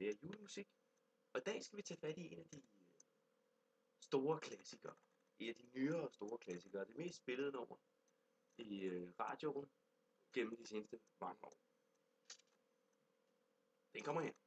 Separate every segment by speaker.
Speaker 1: mere julemusik. Og i dag skal vi tage fat i en af de store klassikere. En af de nyere store klassikere. Det mest spillede nummer i radioen gennem de seneste mange år. Den kommer her.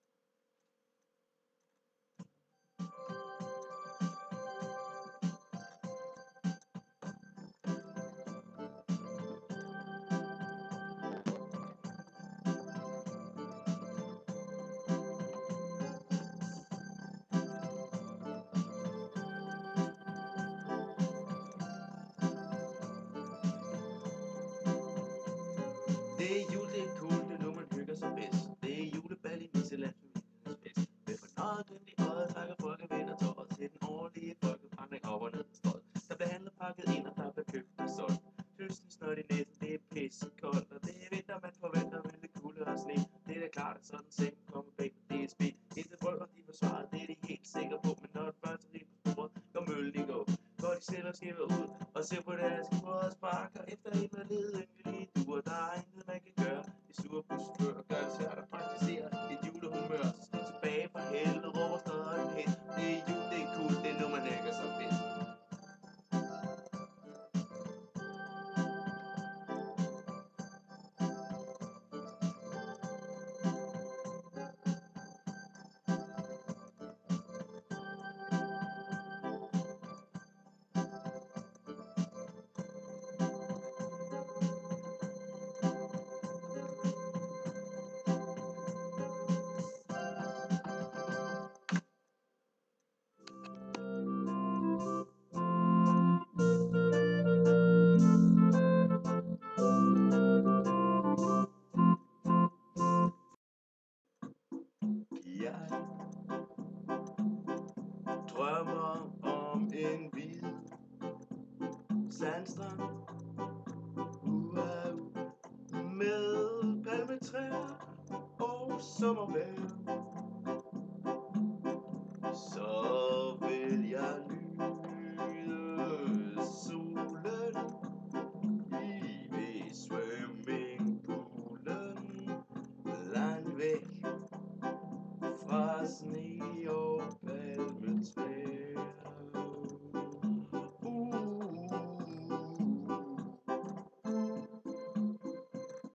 Speaker 1: Det er jul, det er cool, det er nu man hygger sig bedst. Det er julebal i Nisseland, familiernes fest. Med fornøjet glimt i øjet trækker folket vind og tåret til den årlige folkevandring op og ned på strøget. Der bliver handlet, pakket ind, og der bliver købt og solgt. Høsten snørt i næsen, det er pissekoldt, og det er vinter, man forventer, men det kulde og sne. Det er da klart, at sådan sengen kommer bag på DSB. Indtil brødre, de forsvaret, det er de helt sikre på, men når det første rig på sporet, går møllen i gå. Hvor de sælger skibet ud og ser på deres brød og sparker efter en med leden lige duer. Der er intet man kan gøre. De sure buschauffører gør det svært at praktisere et julehumør. Så skal tilbage fra helvede, råber stadig hen. Det er jul, det er cool, det er nu man hækker sig bedst. Jeg drømmer om en hvid sandstrand med palmetræer og sommervejr. Så vil jeg nyde solen i ved swimmingpoolen, langt væk fra sne.